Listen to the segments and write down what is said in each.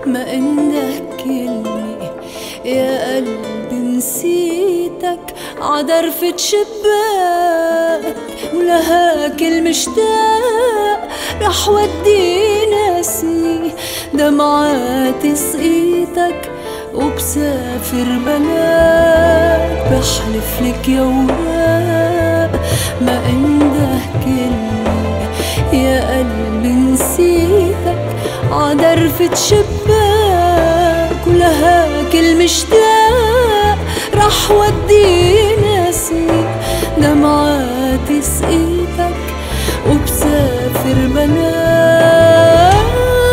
ما عندك كلمة يا قلبي نسيتك عدرفة شباك، ولهاك المشتاق رح ودينا اسمي دمعات سقيتك وبسافر بلاك. بحلف لك يا وراق ما عندك كلمة يا قلبي نسيتك عدرفة شباك، ولهاك المشتاق رح ودينا اسمي دمعات سقيتك وبسافر بلاك.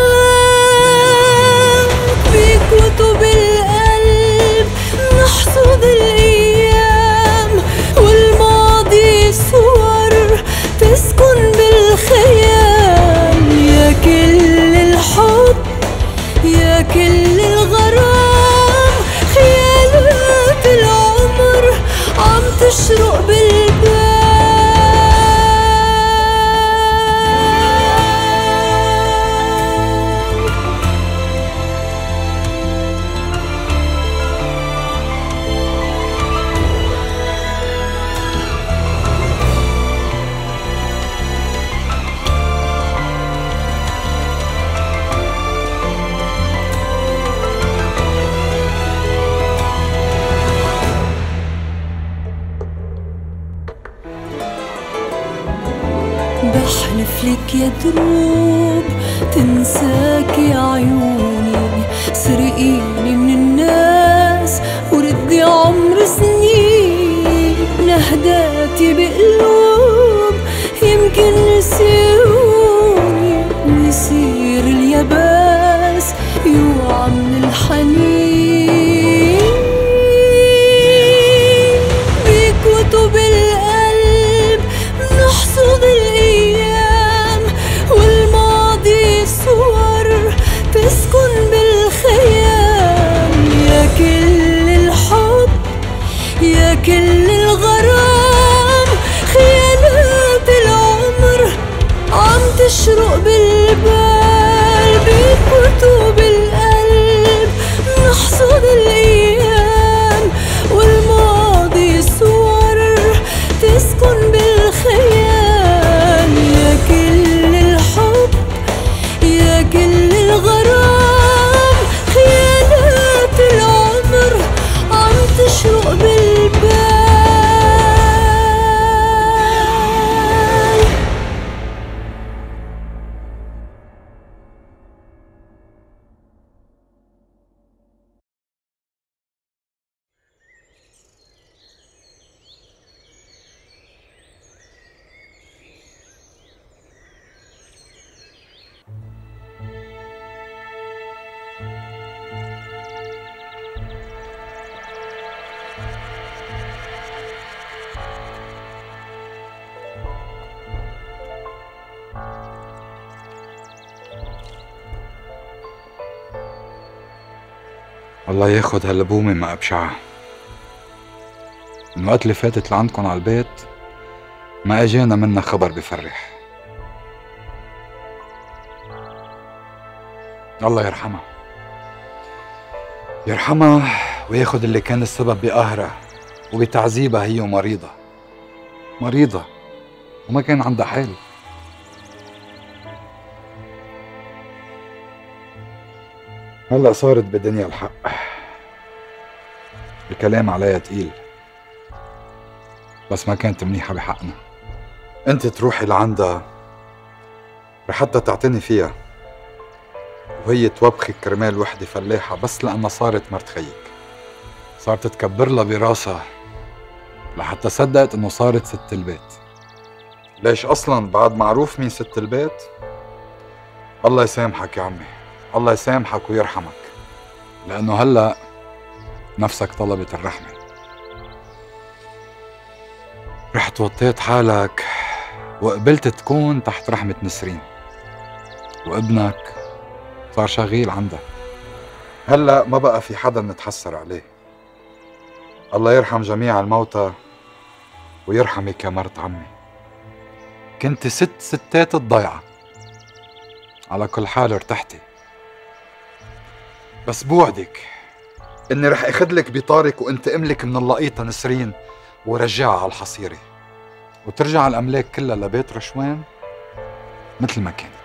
بكتب القلب نحصد الايام، والماضي صور تسكن بالخيال. يا كل الحب يا كل الغرام، خيالات العمر عم تشرق بالبال. بحلف لك يا دروب تنساكي عيوني، سرقيني من الناس وردي عمر سنين. نهداتي بقلوب يمكن نسيوني، ويصير اليابس يوعى من الحنين. بكتب القلب نحصد الايام، والماضي صور تسكن بالخيال. يا كل الحب يا كل الغرام، خيالات العمر عم تشرق بالبال. بكتب القلب نحصد الايام، والماضي صور تسكن بالخيال. يا كل الحب يا كل الغرام، خيالات العمر عم تشرق بالبال. الله ياخد هاللبومة ما أبشعها. من وقت اللي فاتت لعندكن على البيت ما اجانا منا خبر بفرح. الله يرحمها يرحمها وياخد اللي كان السبب بقهرها وبتعذيبها. هي مريضة وما كان عندها حال. هلأ صارت بدنيا الحق، الكلام عليها تقيل، بس ما كانت منيحة بحقنا. انت تروحي لعندها لحتى تعتني فيها، وهي توبخك كرمال وحدة فلاحة بس لأنها صارت مرت خيك. صارت تكبر لها براسها لحتى صدقت انه صارت ست البيت. ليش اصلا بعد معروف مين ست البيت؟ الله يسامحك يا عمي، الله يسامحك ويرحمك، لأنه هلأ نفسك طلبت الرحمة. رحت وطيت حالك وقبلت تكون تحت رحمة نسرين، وابنك صار شغيل عندك. هلأ ما بقى في حدا نتحسر عليه. الله يرحم جميع الموتى ويرحمك يا مرت عمي. كنت ست ستات الضيعة. على كل حال ارتحتي. بس بوعدك اني رح اخدلك بطارك وانتقم لك من اللقيطة نسرين ورجعها على الحصيرة، وترجع الاملاك كلها لبيت رشوان مثل ما كانت.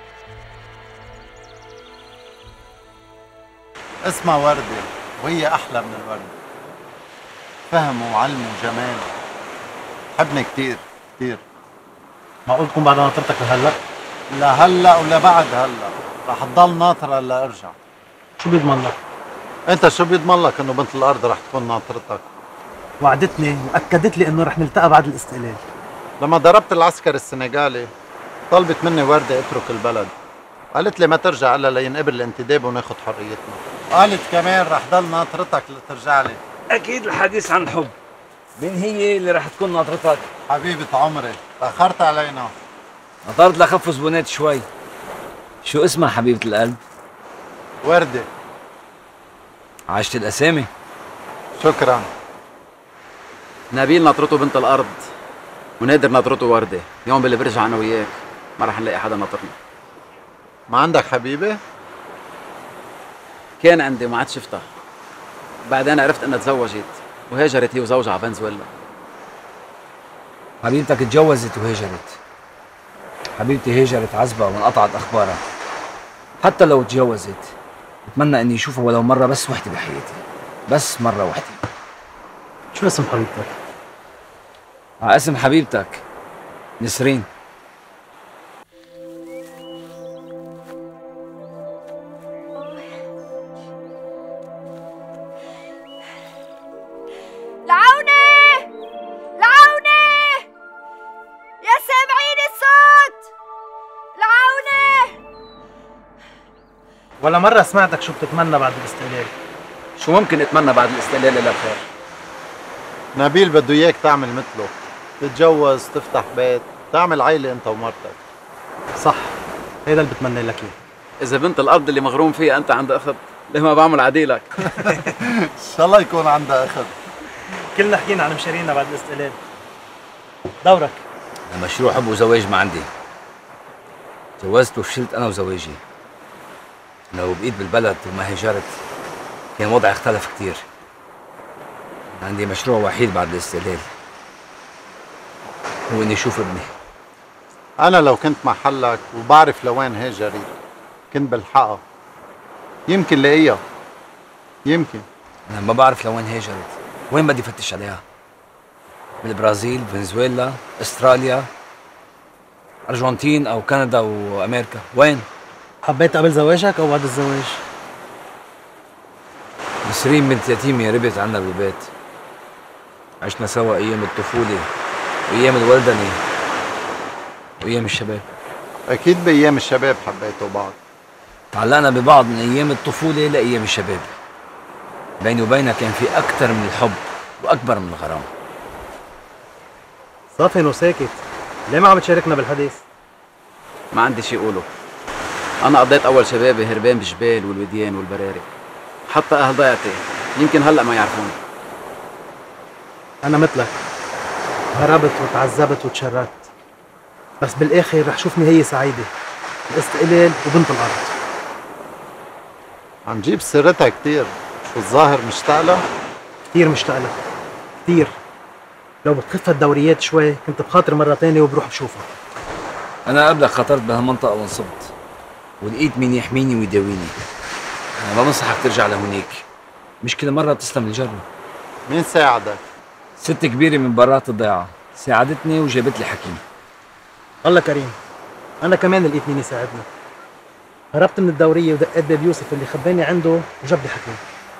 اسمها وردة وهي أحلى من الورد، فهم وعلم وجمال، حبني كتير كتير. معقول تكون بعد ناطرتك لهلا؟ لا هلا ولا بعد هلا، رح تضل ناطرة هلا ارجع. شو بيضمن لك؟ انت شو بيضمن لك انه بنت الارض رح تكون ناطرتك؟ وعدتني واكدت لي انه رح نلتقى بعد الاستقلال. لما ضربت العسكر السنغالي طلبت مني وردة اترك البلد، قالت لي ما ترجع الا لينقبل الانتداب وناخذ حريتنا، قالت كمان رح ضل ناطرتك لترجع لي. اكيد الحديث عن حب. مين هي اللي رح تكون ناطرتك؟ حبيبة عمري، تأخرت علينا. نطرت لخف زبونات شوي. شو اسمها حبيبة القلب؟ وردة. عاشت الاسامي. شكرا. نبيل ناطرته بنت الارض ونادر ناطرته ورده، يوم باللي برجع انا وياك ما رح نلاقي حدا ناطرنا. ما عندك حبيبه؟ كان عندي وما عاد شفتها، بعدين عرفت انها تزوجت وهاجرت هي وزوجها على فنزويلا. حبيبتك اتجوزت وهاجرت. حبيبتي هاجرت عزبة وانقطعت اخبارها. حتى لو تجوزت بتمنى اني اشوفها ولو مرة بس وحدة بحياتي، بس مرة وحدة. شو اسم حبيبتك؟ على اسم حبيبتك نسرين. العونة العونة يا سامعين الصوت، العونة. ولا مرة سمعتك شو بتتمنى بعد الاستقلال؟ شو ممكن اتمنى بعد الاستقلال الا الخير؟ نبيل بده اياك تعمل مثله، تتجوز، تفتح بيت، تعمل عيلة انت ومرتك. صح، هيدا اللي بتمنى لك اياه. اذا بنت الارض اللي مغروم فيها انت عند اخت، ليه ما بعمل عديلك؟ ان شاء الله يكون عندها اخت. كلنا حكينا عن مشاريعنا بعد الاستقلال. دورك. مشروع حب وزواج ما عندي. تجوزت وفشلت انا وزواجي. لو بقيت بالبلد وما هاجرت كان وضعي اختلف كتير. عندي مشروع وحيد بعد الاستقلال، هو اني اشوف ابني. انا لو كنت محلك وبعرف لوين هاجرت كنت بلحقها، يمكن لاقيها، يمكن. انا ما بعرف لوين هاجرت، وين بدي فتش عليها؟ بالبرازيل، فنزويلا، استراليا، ارجنتين او كندا وامريكا، وين؟ حبيت قبل زواجك او بعد الزواج؟ نسرين بنت يتيمة ربت عنا بالبيت. عشنا سوا ايام الطفولة وايام الولدنة وايام الشباب. اكيد بايام الشباب حبيتوا بعض. تعلقنا ببعض من ايام الطفولة لايام الشباب. بيني وبينها كان في اكثر من الحب واكبر من الغرام. صافن وساكت، ليه ما عم تشاركنا بالحديث؟ ما عندي شي اقوله. انا قضيت اول شبابي هربان بالجبال والوديان والبراري، حتى اهل ضيعتي يمكن هلا ما يعرفوني. انا مثلك، هربت وتعذبت وتشردت، بس بالاخر رح شوف نهاية سعيدة، الاستقلال وبنت الارض. عم جيب سيرتها كتير، شو الظاهر مشتاق لها؟ كتير مشتاق لها، كتير. لو بتخف الدوريات شوي كنت بخاطر مرة تانية وبروح بشوفها. انا قبلك خطرت بهالمنطقة وانصبت، ولقيت مين يحميني ويداويني. انا ما بنصحك ترجع لهونيك، مش كل مرة بتسلم الجرة. مين ساعدك؟ ست كبيرة من برات الضيعة ساعدتني وجابت لي حكيم. الله كريم، انا كمان لقيت مين يساعدني. هربت من الدورية ودقيت باب يوسف اللي خباني عنده وجاب لي حكيم.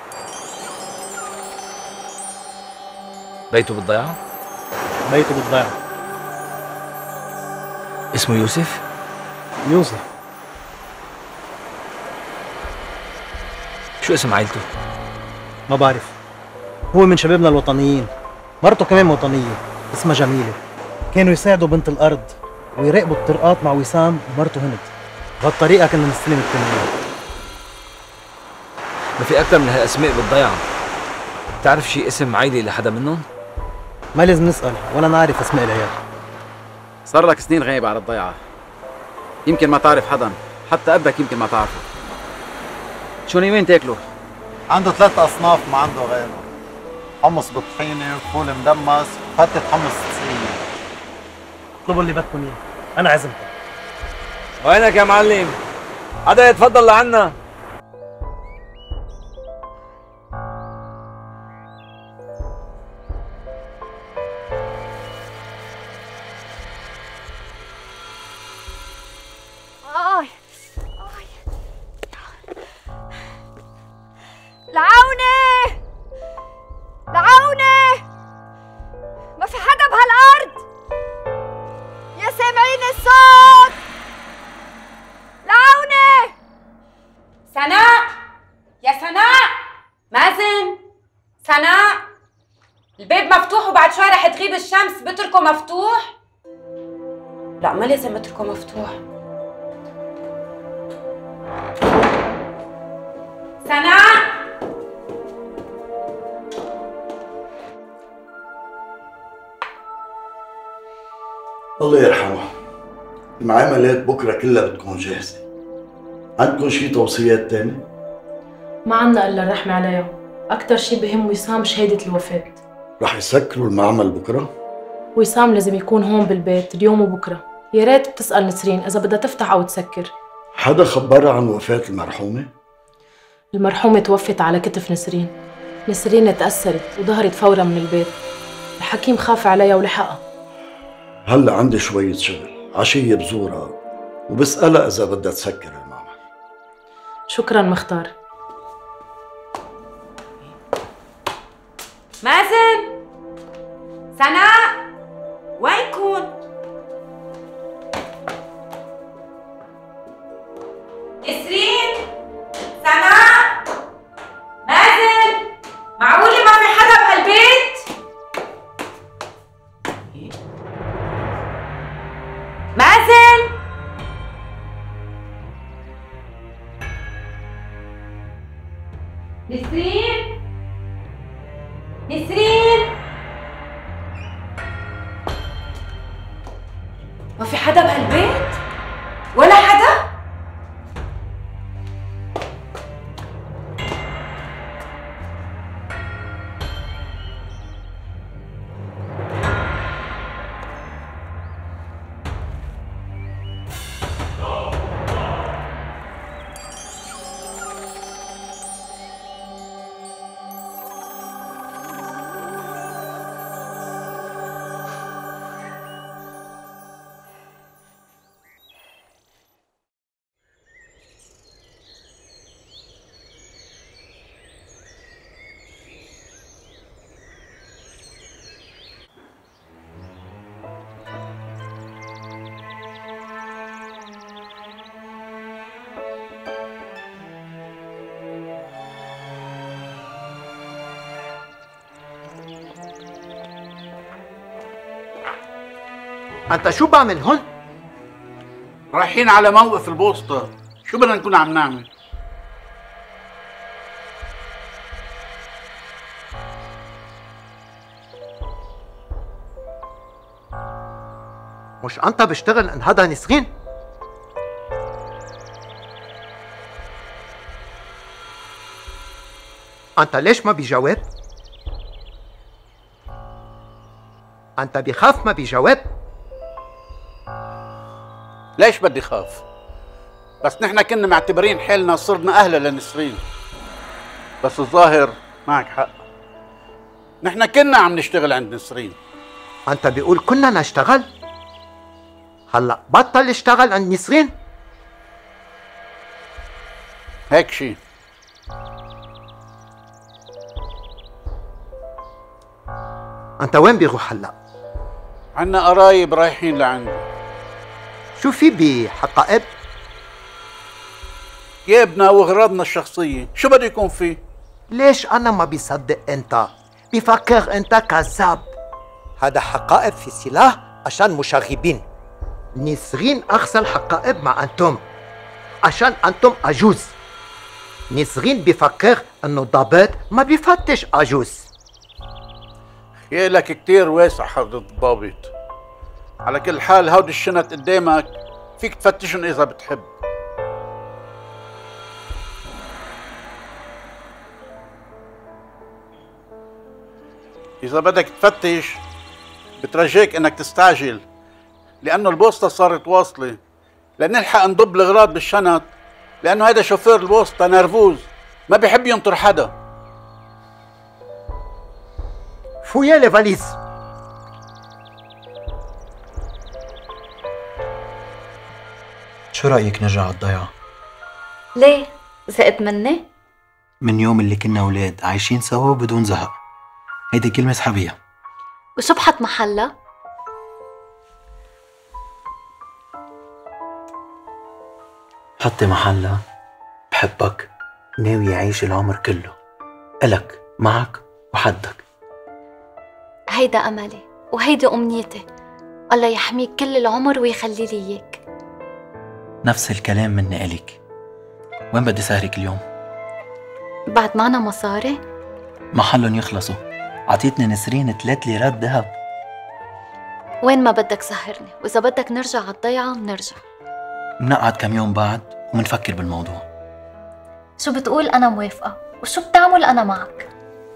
بيته بالضيعة؟ بيته بالضيعة. اسمه يوسف؟ يوسف. شو اسم عائلته؟ ما بعرف، هو من شبابنا الوطنيين، مرته كمان وطنية اسمها جميلة. كانوا يساعدوا بنت الأرض ويراقبوا الطرقات مع وسام ومرته هند. بهالطريقة كنا نستلم التنمية. ما في أكثر من هالأسماء بالضيعة. بتعرف شي اسم عائلة لحدا منهم؟ ما لازم نسأل ولا نعرف أسماء العيال. صار لك سنين غايب على الضيعة، يمكن ما تعرف حدا، حتى أبك يمكن ما تعرفه. شو ناويين تاكلوا؟ عنده 3 أصناف ما عنده غيره. حمص بطحينة وفول مدمس وفتة حمص تسقية. اطلبوا اللي بدكم اياه، انا عزمكم. وينك يا معلم؟ حدا يتفضل لعنا. العونة العونة، ما في حدا بهالأرض، يا سامعين الصوت؟ العونة. سناء، يا سناء، مازن، سناء، الباب مفتوح وبعد شوي رح تغيب الشمس، بتركه مفتوح؟ لا ما لازم اتركه مفتوح. سناء، الله يرحمه. المعاملات بكره كلها بتكون جاهزه. عندكم شي توصيات تاني؟ ما عنا الا الرحمة عليها، أكتر شي بهم وسام شهادة الوفاة. رح يسكروا المعمل بكره؟ وسام لازم يكون هون بالبيت اليوم وبكره، يا ريت بتسأل نسرين إذا بدها تفتح أو تسكر. حدا خبرها عن وفاة المرحومة؟ المرحومة توفت على كتف نسرين. نسرين تأثرت وظهرت فورا من البيت. الحكيم خاف عليها ولحقها. هلا عندي شوية شغل، عشية بزورها وبسألها إذا بدها تسكر المعمل. شكرا مختار. مازن، سناء، وينكن؟ نسرين، سناء، مازن، معقولة ما في حدا بهالبيت؟ مازن، نسرين، نسرين، ما في حدا بهالبيت؟ ولا حدا؟ أنت شو بعمل هون؟ رايحين على موقف البوسطة، شو بدنا نكون عم نعمل؟ مش أنت بشتغل عند هذا نسرين؟ أنت ليش ما بيجاوب؟ أنت بخاف ما بيجاوب؟ ليش بدي خاف؟ بس نحن كنا معتبرين حالنا صرنا أهلا لنسرين. بس الظاهر معك حق، نحن كنا عم نشتغل عند نسرين. أنت بيقول كنا نشتغل؟ هلا بطل اشتغل عند نسرين؟ هيك شي. أنت وين بيروح هلا؟ عنا قرايب رايحين لعنده. شو في بحقائب؟ جيبنا واغراضنا الشخصية، شو بده يكون فيه؟ ليش أنا ما بيصدق أنت؟ بفكر أنت كذاب. هذا حقائب في سلاح عشان مشاغبين. نسرين أغسل حقائب مع أنتم عشان أنتم عجوز. نسرين بفكر أنه ضابط ما بيفتش عجوز. خيالك كتير واسع حضرة الضابط. على كل حال هودي الشنط قدامك، فيك تفتشن إذا بتحب. إذا بدك تفتش بترجيك إنك تستعجل، لأنه البوسطة صارت واصلة، لنلحق نضب الأغراض بالشنط، لأنه هيدا شوفير البوسطة نرفوز ما بيحب ينطر حدا. فويا لي فاليز. شو رأيك نرجع على الضيعة؟ ليه؟ زقت مني؟ من يوم اللي كنا أولاد عايشين سوا بدون زهق. هيدي كلمة اسحبيها. وشو بحط محلها؟ حطي محلها بحبك، ناوي أعيش العمر كله إلك معك وحدك. هيدا أملي وهيدي أمنيتي، الله يحميك كل العمر ويخلي لي إياك. نفس الكلام مني إليك. وين بدي سهرك اليوم؟ بعد معنا مصاري؟ محلهم يخلصوا. عطيتني نسرين 3 ليرات ذهب. وين ما بدك سهرني، وإذا بدك نرجع على الضيعة منرجع. منقعد كم يوم بعد ومنفكر بالموضوع. شو بتقول أنا موافقة، وشو بتعمل أنا معك.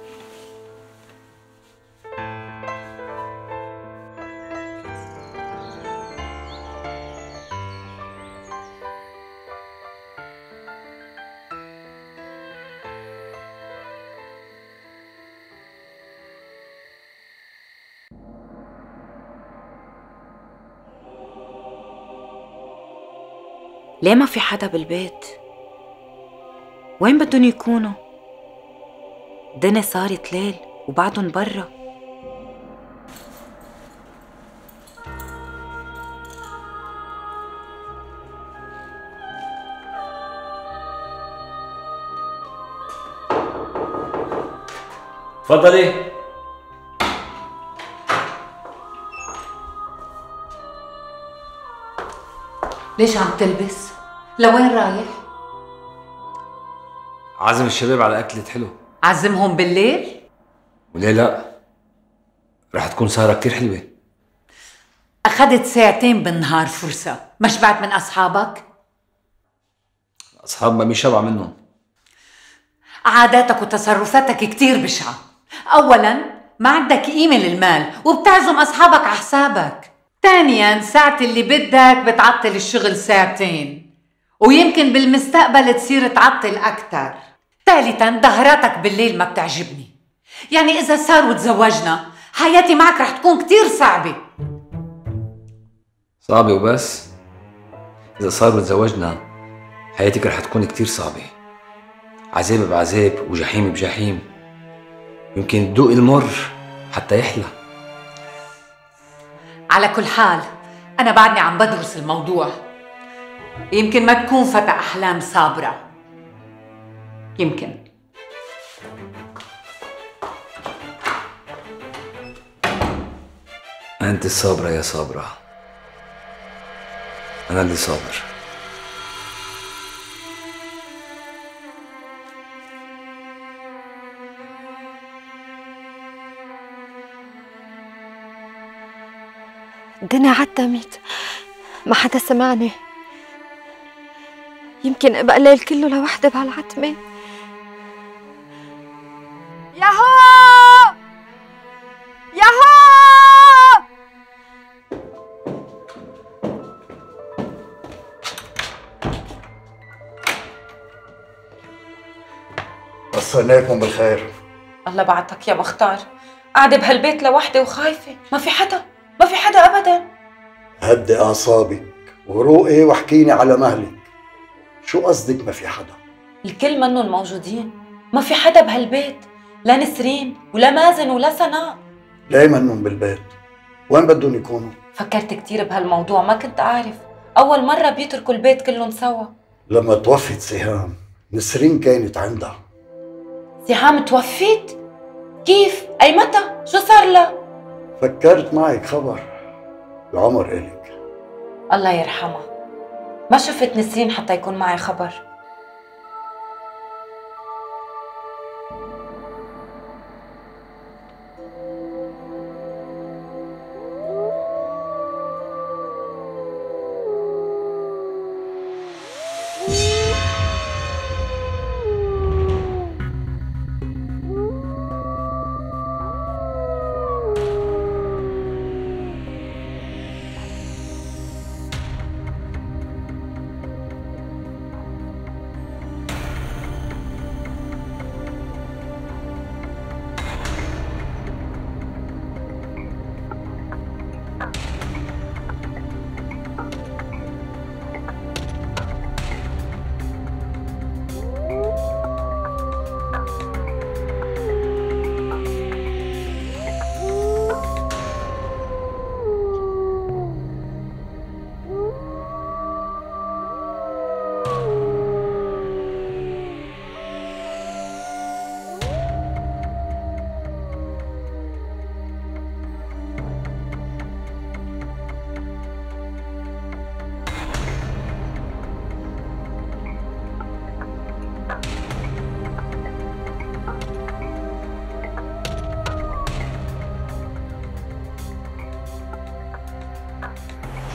ليه ما في حدا بالبيت؟ وين بدهم يكونوا؟ الدنيا صارت ليل وبعدهم برا. تفضلي. ليش عم تلبس؟ لوين رايح؟ عازم الشباب على أكلة حلو. عزمهم بالليل؟ وليه لا؟ رح تكون سهرة كتير حلوة. أخذت ساعتين بالنهار فرصة، ما شبعت من أصحابك؟ أصحاب ما بيشبع منهم. عاداتك وتصرفاتك كتير بشعة. أولاً ما عندك قيمة للمال وبتعزم أصحابك على حسابك. ثانياً ساعة اللي بدك بتعطل الشغل ساعتين، ويمكن بالمستقبل تصير تعطل أكتر. ثالثاً دهراتك بالليل ما بتعجبني. يعني إذا صار وتزوجنا حياتي معك رح تكون كتير صعبة. صعبة وبس؟ إذا صار وتزوجنا حياتك رح تكون كتير صعبة. عذاب بعذاب وجحيم بجحيم. يمكن تدوق المر حتى يحلى. على كل حال أنا بعدني عم بدرس الموضوع. يمكن ما تكون فتى أحلام صابرة، يمكن. أنت الصابرة يا صابرة، أنا اللي صابر. الدنيا عتمت، ما حدا سمعني. يمكن ابقى الليل كله لوحدي بهالعتمة. ياهو ياهو. وصلناكم بالخير. الله بعتك يا مختار، قاعدة بهالبيت لوحدي وخايفة، ما في حدا، ما في حدا أبدا. هدي أعصابك وروقي واحكيني على مهلك. شو قصدك ما في حدا؟ الكل منهم موجودين، ما في حدا بهالبيت، لا نسرين ولا مازن ولا سناء. ليه منهم بالبيت؟ وين بدهم يكونوا؟ فكرت كتير بهالموضوع، ما كنت أعرف. أول مرة بيتركوا البيت كلهم سوا. لما توفت سهام نسرين كانت عندها. سهام توفت؟ كيف؟ أي متى؟ شو صار لها؟ فكرت معك خبر، العمر إلك. الله يرحمها، ما شفت نسرين حتى يكون معي خبر.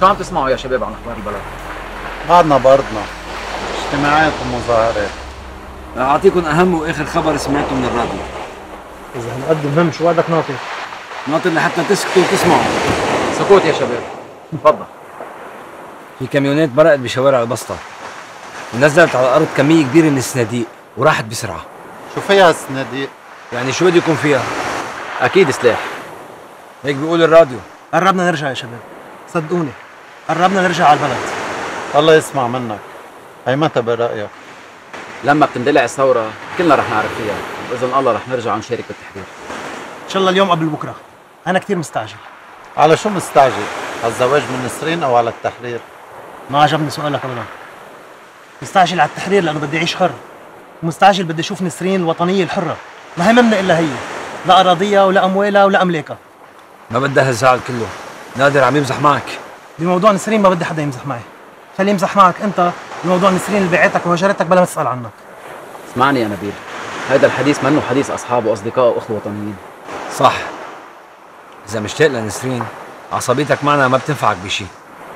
شو عم تسمعوا يا شباب عن اخبار البلد؟ بعدنا بأرضنا، اجتماعات ومظاهرات. اعطيكم اهم واخر خبر سمعته من الراديو. اذا هالقد مهم شو بدك ناطر؟ ناطر لحتى تسكتوا وتسمعوا. سكوت يا شباب، تفضل. في كاميونات برقت بشوارع البسطة ونزلت على الارض كمية كبيرة من الصناديق وراحت بسرعة. شو فيها الصناديق؟ يعني شو بده يكون فيها؟ اكيد سلاح. هيك بيقول الراديو. قربنا نرجع يا شباب، صدقوني قربنا نرجع على البلد. الله يسمع منك. هي متى برأيك؟ لما بتندلع الثورة كلنا رح نعرف فيها، وبإذن الله رح نرجع نشارك بالتحرير. ان شاء الله اليوم قبل بكره، انا كثير مستعجل. على شو مستعجل؟ على الزواج من نسرين او على التحرير؟ ما عجبني سؤالك ابدا. مستعجل على التحرير لانه بدي اعيش حر، ومستعجل بدي اشوف نسرين الوطنيه الحره، ما هممنا الا هي، لا اراضيها ولا اموالها ولا املاكها. ما بدها هالزعل كله، نادر عم يمزح معك. بموضوع نسرين ما بدي حدا يمزح معي، خليه يمزح معك انت بموضوع نسرين اللي بيعتك وهجرتك بلا ما تسال عنك. اسمعني يا نبيل، هيدا الحديث منه حديث اصحاب واصدقاء واخوه وطنيين. صح. اذا مشتاق لنسرين عصبيتك معنا ما بتنفعك بشي.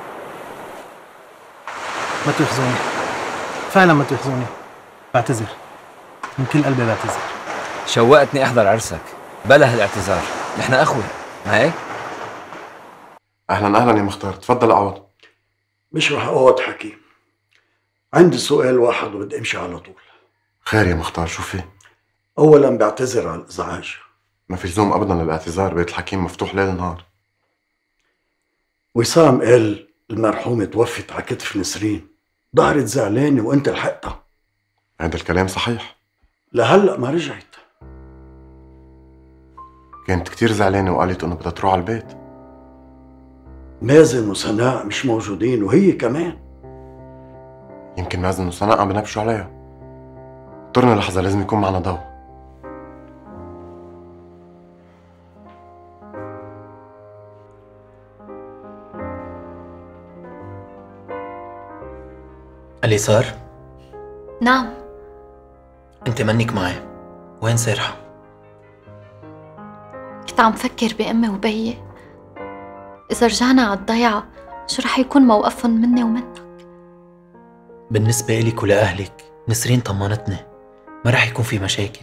ما تحزنوني، فعلا ما تحزنوني، بعتذر من كل قلبي، بعتذر. شوقتني احضر عرسك، بلا هالاعتذار، نحن اخوه، ما هيك؟ اهلا اهلا يا مختار، تفضل اقعد. مش رح اقعد حكيم، عندي سؤال واحد وبدي امشي على طول. خير يا مختار، شو في؟ اولا بعتذر على الازعاج. ما في لزوم ابدا للاعتذار، بيت الحكيم مفتوح ليل نهار. وسام قال المرحومة توفت على كتف نسرين، ظهرت زعلانة وانت لحقتها. هذا الكلام صحيح. لهلا ما رجعت. كانت كتير زعلانة وقالت انه بدها تروح على البيت. مازن وسناء مش موجودين وهي كمان. يمكن مازن وسناء عم بنبشوا عليها. اضطرنا لحظة، لازم يكون معنا ضوء. اليسار؟ نعم. انت منك معي، وين سارحة؟ كنت عم فكر بأمي وبيي، إذا رجعنا على الضيعة شو رح يكون موقفهم مني ومنك؟ بالنسبة إلك ولأهلك نسرين طمنتني ما رح يكون في مشاكل.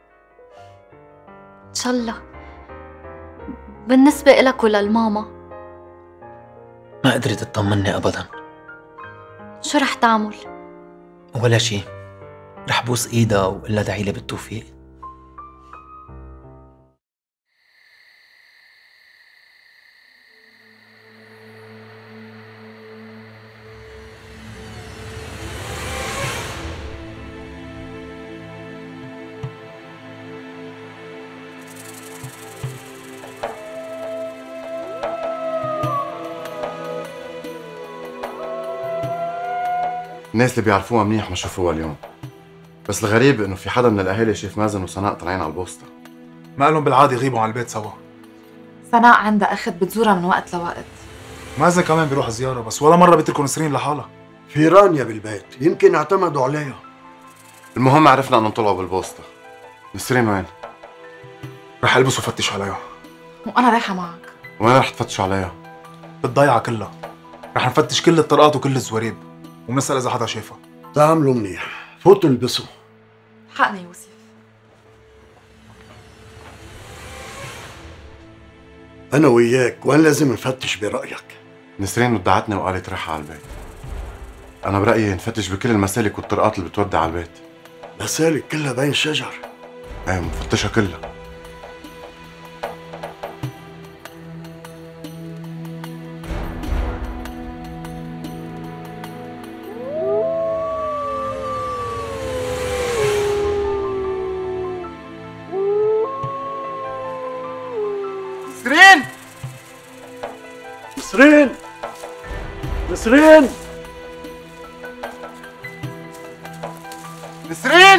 إن شاء الله. بالنسبة إلك وللماما ما قدرت تطمني أبدا. شو رح تعمل؟ ولا شي، رح بوس إيدها وإلا دعيلي بالتوفيق. الناس اللي بيعرفوها منيح ما شافوها اليوم، بس الغريب انه في حدا من الاهالي شاف مازن وسناء طالعين على البوسطة. ما لهم بالعاده يغيبوا عن البيت سوا. سناء عندها اخت بتزورها من وقت لوقت. مازن كمان بيروح زياره، بس ولا مره بيتركوا نسرين لحالها. في رانيا بالبيت، يمكن اعتمدوا عليها. المهم عرفنا انهم طلعوا بالبوسطة. نسرين وين؟ رح البس وفتش عليها. وانا رايحه معك. وين رح تفتشوا عليها؟ بالضيعه كلها. رح نفتش كل الطرقات وكل الزواريب وبنسال اذا حدا شافها. تعملوا منيح، فوتوا البسوا. حقني يوسف. انا وياك، وين لازم نفتش برأيك؟ نسرين ودعتنا وقالت رح على البيت. انا برأيي نفتش بكل المسالك والطرقات اللي بتودي على البيت. مسالك كلها بين شجر. ايه مفتشها كلها. نسرين! نسرين! نسرين!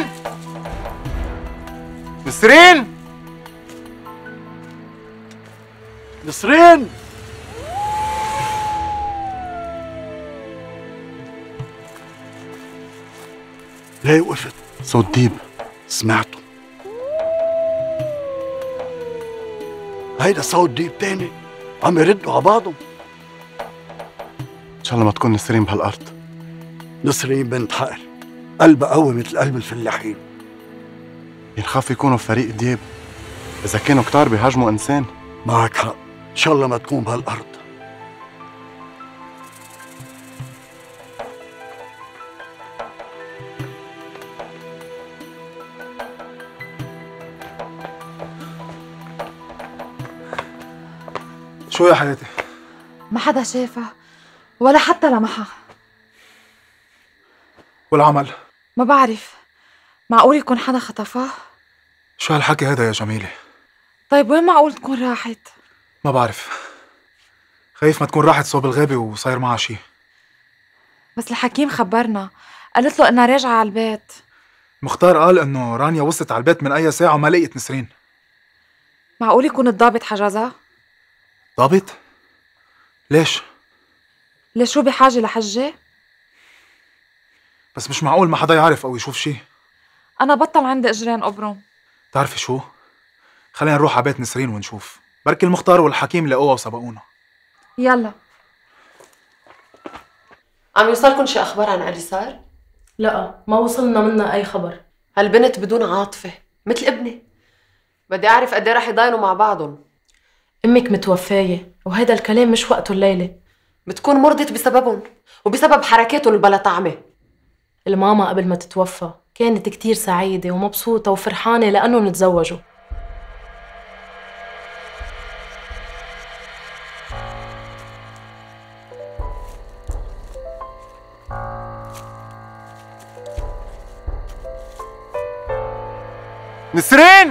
نسرين! نسرين! ليه وقفت؟ صوت ديب. سمعته. هيدا صوت ديب تاني عم يردوا على بعضهم. شاء الله ما تكون نسرين بهالارض. نسرين بنت حقل، قلبها قوي مثل قلب الفلاحين. ينخاف يكونوا بفريق دياب، إذا كانوا كتار بيهاجموا إنسان. معك حق، إن شاء الله ما تكون بهالأرض. شو يا حياتي؟ ما حدا شافها ولا حتى لمحها. والعمل؟ ما بعرف، معقول يكون حدا خطفها؟ شو هالحكي هذا يا جميلة؟ طيب وين معقول تكون راحت؟ ما بعرف، خايف ما تكون راحت صوب الغابة وصاير معها شي. بس الحكيم خبرنا، قالت له انها راجعة على البيت. مختار قال انه رانيا وصلت على البيت من اي ساعة وما لقيت نسرين. معقول يكون الضابط حجزها؟ ضابط؟ ليش؟ ليش شو بحاجة لحجة؟ بس مش معقول ما حدا يعرف او يشوف شي. انا بطل عندي اجرين ابرم. تعرفي شو؟ خلينا نروح على بيت نسرين ونشوف، بركي المختار والحكيم لقوها وسبقونا. يلا. عم يوصلكن شي اخبار عن اللي صار؟ لا، ما وصلنا منها اي خبر. هالبنت بدون عاطفة مثل ابني، بدي اعرف قد ايه رح يضاينوا مع بعضهم. امك متوفاية وهيدا الكلام مش وقته الليلة. بتكون مرضت بسببهم وبسبب حركاتهم البلا طعمة. الماما قبل ما تتوفى كانت كتير سعيدة ومبسوطة وفرحانة لأنهم تزوجوا. نسرين!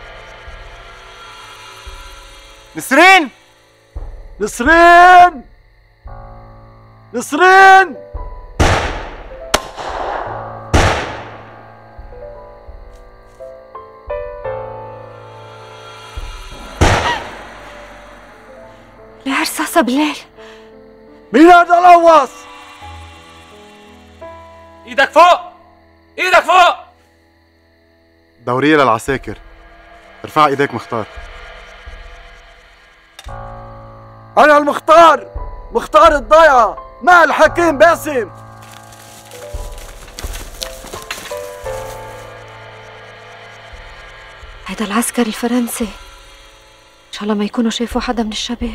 نسرين! نسرين! نسرين! ليه هالساسة بالليل؟ مين هذا القواص؟ ايدك فوق! ايدك فوق! دورية للعساكر، ارفع ايديك مختار. أنا المختار، مختار الضيعة مع الحكيم باسم. هيدا العسكر الفرنسي، إن شاء الله ما يكونوا شافوا حدا من الشباب.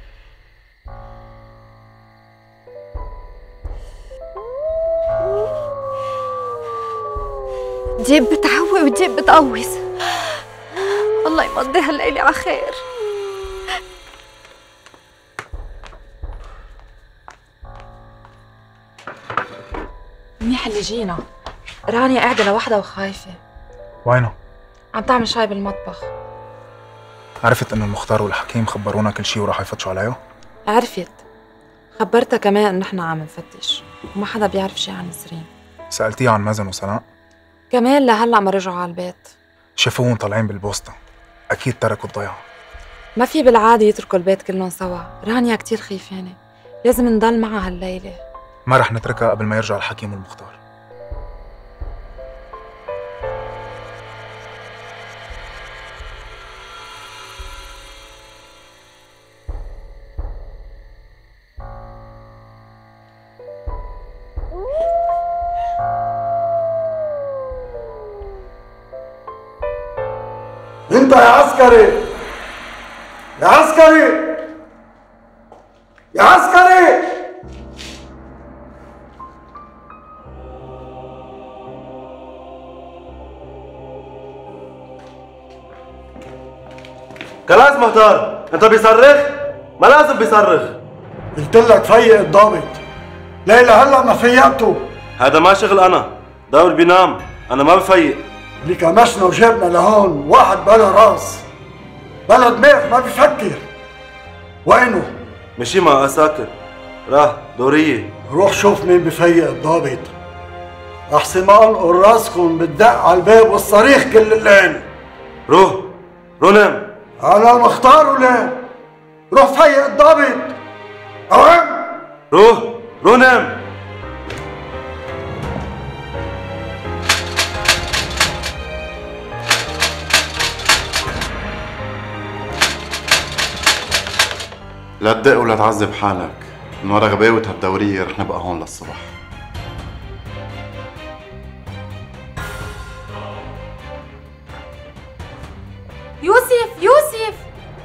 ديب بتعوي وديب بتقوس، الله يمضي هالليلة على خير. منيح اللي جينا. رانيا قاعدة لوحدها وخايفة. وينه؟ عم تعمل شاي بالمطبخ. عرفت انه المختار والحكيم خبرونا كل شي وراح يفتشوا عليه؟ عرفت، خبرتها كمان ان نحن عم نفتش وما حدا بيعرف شي عن نسرين. سألتيه عن مازن وسناء؟ كمان لهلا ما رجعوا على البيت. شافوهم طالعين بالبوسطة، أكيد تركوا الضيعة. ما في بالعادة يتركوا البيت كلهم سوا، رانيا كتير خيفانة، لازم نضل معها هالليلة. ما رح نتركها قبل ما يرجع الحكيم والمختار. انت يا عسكري، يا عسكري، يا عسكري! خلاص مختار، انت بيصرخ؟ ما لازم بيصرخ. قلت لك فيق الضابط، ليلى هلا ما فيقته. هذا ما شغل انا، داول بينام، انا ما بفيق. اللي كمشنا وجابنا لهون واحد بلا راس بلا دماغ ما بيفكر. وينه؟ مشي مع عساكر، راح دورية. روح شوف مين بفيق الضابط، احسن ما انقل راسكم بالدق على الباب والصريخ كل الليل. روح نام. انا المختار ولا؟ روح فيق الضابط. اوام. روح نام. لا تدق ولا تعذب حالك، من ورا غباوة هالدورية رح نبقى هون للصبح. يوسف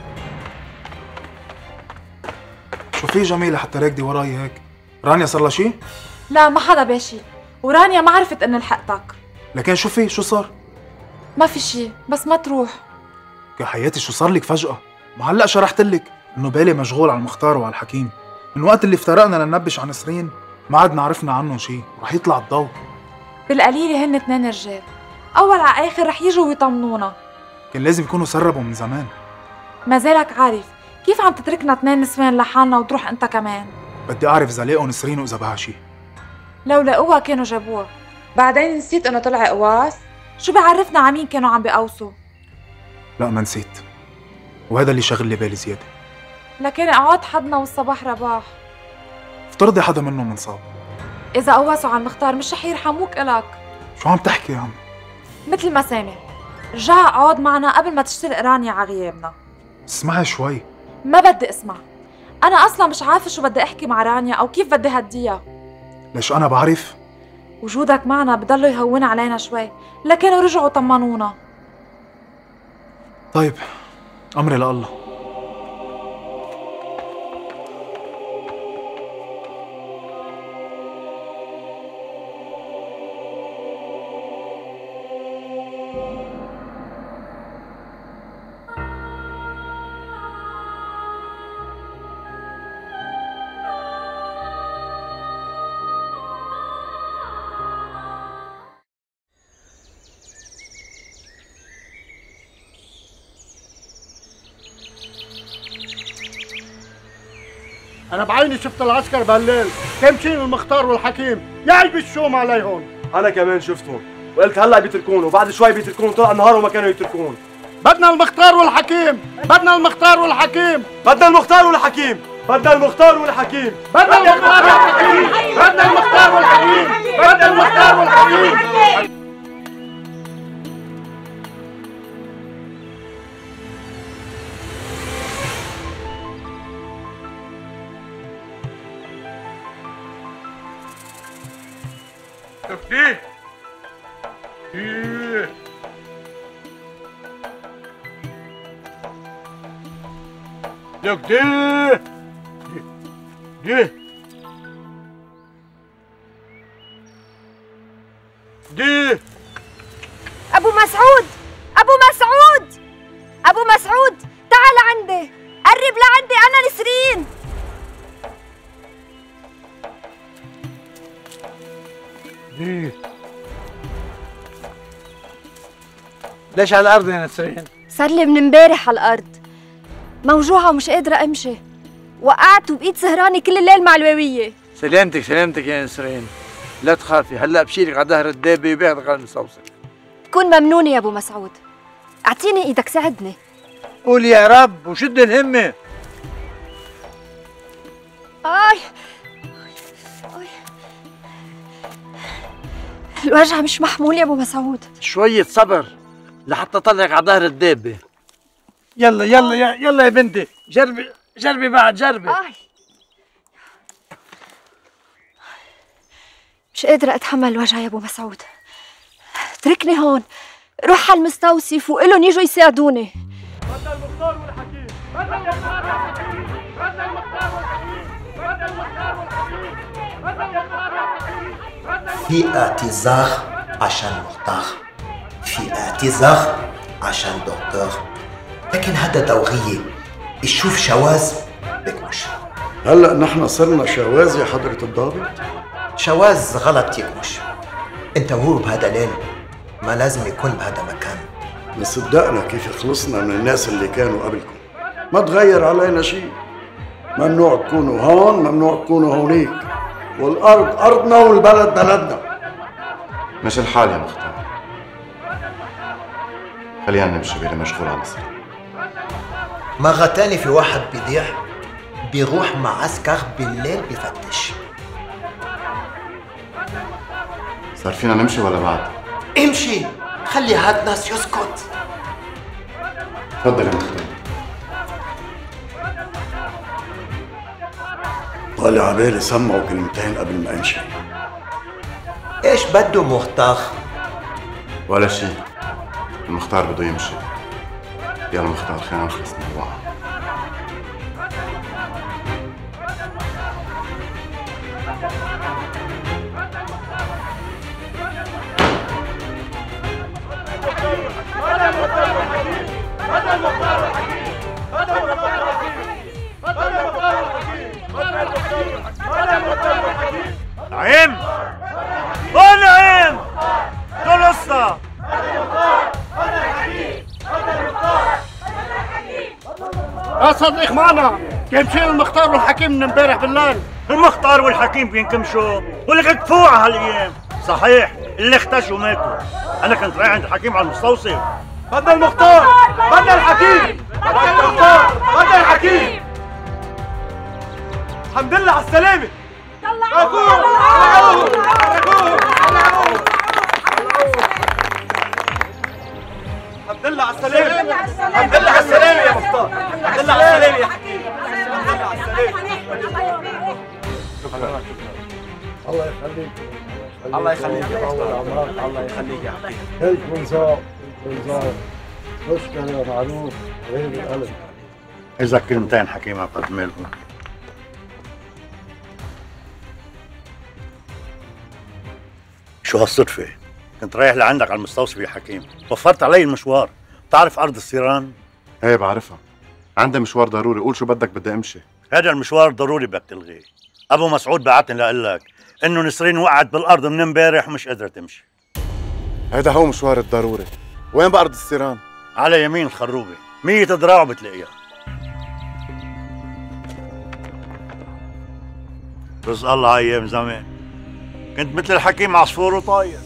شو في جميلة حتى راكدي وراي هيك؟ رانيا صار لها شي؟ لا ما حدا باشي، ورانيا ما عرفت اني لحقتك. لكن شو في؟ شو صار؟ ما في شي، بس ما تروح. يا حياتي شو صار لك فجأة؟ ما هلأ شرحت لك انه بالي مشغول على المختار وعلى الحكيم. من وقت اللي افترقنا لننبش عن نسرين ما عدنا عرفنا عنهم شي، رح يطلع الضوء. بالقليلة هن 2 رجال، أول على آخر رح يجوا ويطمنونا. كان لازم يكونوا سربوا من زمان. ما زالك عارف كيف عم تتركنا 2 نسوان لحالنا وتروح أنت كمان؟ بدي أعرف إذا لاقوا نسرين وإذا بها شي. لو لقوها كانوا جابوها. بعدين نسيت إنه طلع قواس؟ شو بعرفنا عمين كانوا عم بيقوسوا؟ لا ما نسيت، وهذا اللي شغل لي بالي زيادة. لكن قعد حدنا والصباح رباح. افترضي حدا منهم انصاب. إذا قوسوا على المختار مش رح يرحموك إلك. شو عم تحكي يا عم؟ مثل ما سامع، رجع اقعد معنا قبل ما تشترق رانيا على غيابنا. اسمعي شوي. ما بدي اسمع، أنا أصلا مش عارفة شو بدي أحكي مع رانيا أو كيف بدي هديها. ليش أنا بعرف؟ وجودك معنا بضلوا يهون علينا شوي، لكنوا رجعوا طمنونا. طيب أمري لله. أنا بعيني شفت العسكر بالليل كامشين المختار والحكيم يعيب الشوم عليهم. أنا كمان شفتهم وقلت هلا بيتركون وبعد شوي بيتركون، طلع النهار وما كانوا يتركون. بدنا المختار والحكيم، بدنا المختار والحكيم، بدنا المختار والحكيم، بدنا المختار والحكيم، بدنا المختار والحكيم، بدنا المختار والحكيم، بدنا المختار والحكيم. ايه ايه لك دي ابو مسعود، ابو مسعود، ابو مسعود، تعال عندي، قرب لعندي، انا نسرين. ليش على الارض يا نسرين؟ صار لي من امبارح على الارض، موجوعه ومش قادره امشي، وقعت وبقيت سهرانه كل الليل مع الواويه. سلامتك سلامتك يا نسرين، لا تخافي، هلا بشيلك على ظهر الدابه وباخذك على المستوصل. تكون ممنونه يا ابو مسعود، اعطيني ايدك ساعدني. قول يا رب وشد الهمه. آي الوجع مش محمول يا ابو مسعود. شوية صبر لحتى اطلعك على ظهر الدابة. يلا يلا يلا يا بنتي، جربي بعد جربي. مش قادرة اتحمل الوجع يا ابو مسعود، اتركني هون، روح على المستوصف وقلن يجوا يساعدوني. بدنا المختار والحكيم، بدنا المختار والحكيم، بدنا المختار والحكيم، بدنا المختار والحكيم، بدنا المختار والحكيم. في اعتذار عشان مختار، في اعتذار عشان دكتور، لكن هذا دورية يشوف شواذ بكمش. هلا نحن صرنا شواذ يا حضرة الضابط؟ شواذ غلط يكمش، انت وهو بهذا ليل ما لازم يكون بهذا مكان. مصدقنا كيف خلصنا من الناس اللي كانوا قبلكم، ما تغير علينا شيء. ممنوع تكونوا هون، ممنوع تكونوا هونيك، والارض ارضنا والبلد بلدنا. مش الحال يا مختار، خلينا نمشي، بالي مشغول على مصر. مرة تاني في واحد بيضيع بيروح مع عسكر بالليل بفتش. صار فينا نمشي ولا بعد؟ امشي، خلي هاد ناس يسكت. تفضل يا مختار. طالع عبالي سمعوا كلمتين قبل ما امشي. ايش بده مختار؟ ولا شيء، المختار بده يمشي. يلا مختار خلينا نخلص من الوعي. عيم قول عيم دول قصة يا صديق معنا كمشين المختار والحكيم من امبارح بالليل. المختار والحكيم بينكمشوا واللي كتفوع هالايام. صحيح اللي اختشوا ماتوا. انا كنت رايح عند الحكيم على المستوصف. بدنا المختار، بدنا الحكيم، بدنا المختار، بدنا الحكيم. الحمد لله على السلامة. الحمد لله على السلامة. الحمد لله على السلامة يا مختار. الحمد لله على السلامة يا حكيم. الحمد لله على السلامة. شكرا. الله يخليك. الله يخليك يا مختار. الله يخليك يا حكيم. هيك منزار منزار. اشكر يا معروف غير القلب. إذا كلمتين حكيم أقدم لكم. شو هالصدفة؟ كنت رايح لعندك على المستوصف يا حكيم، وفرت علي المشوار، بتعرف أرض السيران؟ ايه بعرفها، عندي مشوار ضروري، قول شو بدك بدي امشي. هذا المشوار ضروري بدك تلغيه، أبو مسعود بعتني لأقول لك إنه نسرين وقعت بالأرض من امبارح ومش قادرة تمشي. هيدا هو مشوار الضروري، وين بأرض السيران؟ على يمين الخروبة، 100 ذراع بتلاقيها. رزق الله أيام زمان، كنت مثل الحكيم عصفور وطاير.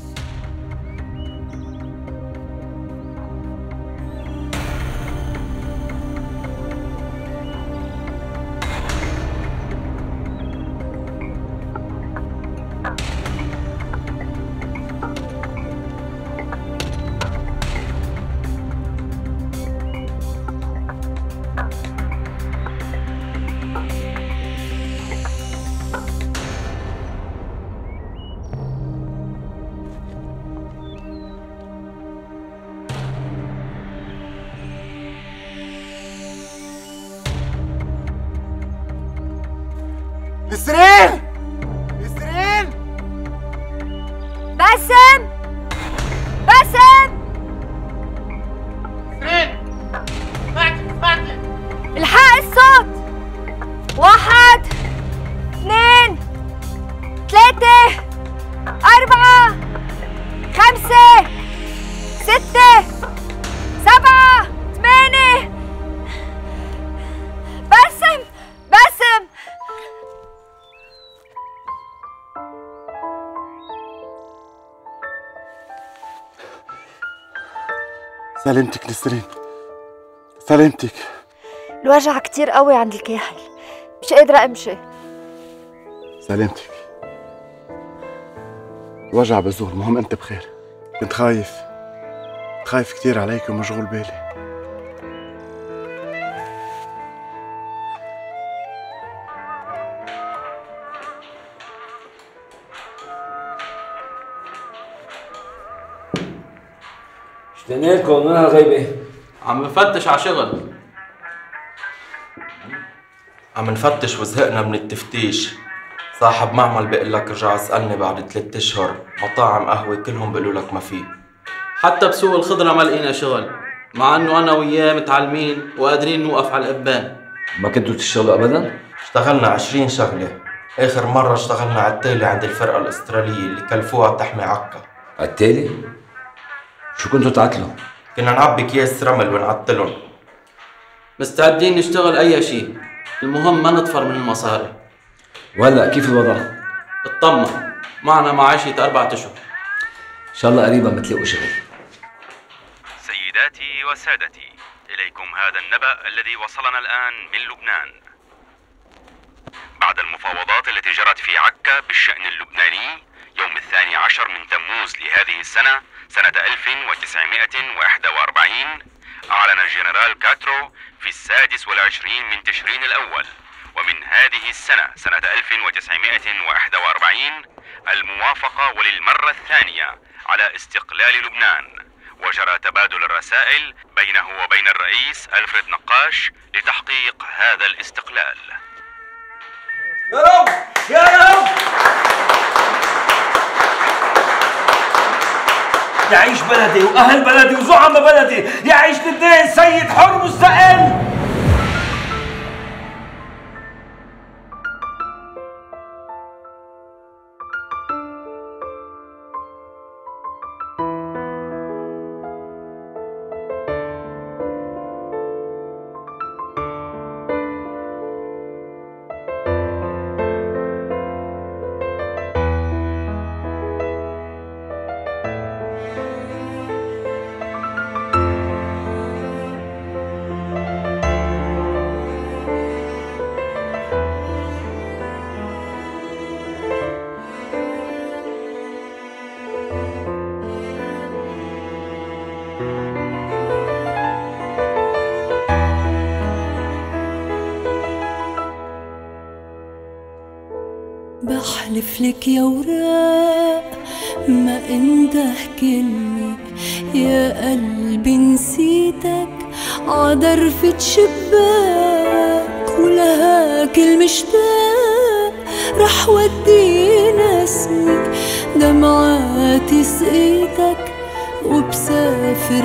نسرين! نسرين! باسم! باسم! نسرين! اسمعتي الحق الصوت! 1 2 3 4 5 6 7 8 باسم! باسم! سلامتك نسرين، سلامتك. الوجع كتير قوي عند الكاحل، مش قادرة امشي. سلامتك. الوجع بزول، المهم انت بخير. كنت خايف كتير عليك ومشغول بالي. اشتنيتكم، وين غايبة؟ عم نفتش على شغل. عم نفتش وزهقنا من التفتيش. صاحب معمل بيقول لك رجع اسألني بعد 3 أشهر، مطاعم قهوة كلهم بيقولوا لك ما في. حتى بسوق الخضرة ما لقينا شغل، مع انه انا وياه متعلمين وقادرين نوقف على القبان. ما كنتوا تشتغلوا ابدا؟ اشتغلنا 20 شغلة. اخر مرة اشتغلنا على التالي عند الفرقة الاسترالية اللي كلفوها تحمي عكا. على التالي؟ شو كنتوا تعتلوا؟ كنا نعبي اكياس رمل ونعتلن. مستعدين نشتغل اي شيء، المهم ما نطفر من المصاري. وهلا كيف الوضع؟ اطمن، معنا معاشية 4 أشهر. ان شاء الله قريبا بتلاقوا شغل. سيداتي وسادتي، إليكم هذا النبأ الذي وصلنا الآن من لبنان. بعد المفاوضات التي جرت في عكا بالشأن اللبناني يوم 12 من تموز لهذه السنة، سنة 1941، أعلن الجنرال كاترو في 26 من تشرين الأول ومن هذه السنة سنة 1941 الموافقة وللمرة الثانية على استقلال لبنان، وجرى تبادل الرسائل بينه وبين الرئيس ألفريد نقاش لتحقيق هذا الاستقلال. يا رب يا رب يعيش بلدي وأهل بلدي وزعماء بلدي، يعيش لبنان سيد حر مستقل. بحلف لك يا وراق ما انده كلمة، يا قلبي نسيتك عضرفة شباك، ولهاك المشتاق رح ودينا اسمك، دمعاتي سقيتك وبسافر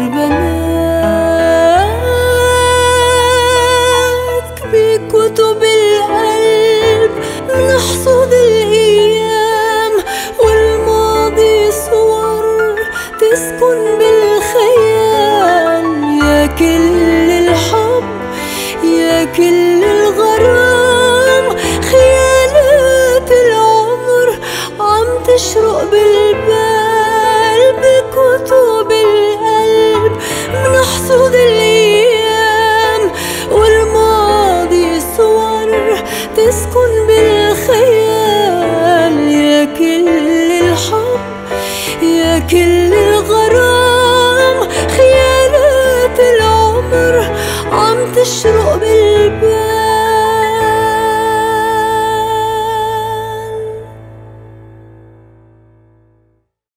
بناك، بكتب القلب منحصد الأيام، والماضي صور تسكن بالخيال، يا كل الحب يا كل الغرام، خيالات العمر عم تشرق بالبال، بكتب القلب منحصد الأيام، والماضي صور تسكن بالخيال، يا كل الحب يا كل الغرام.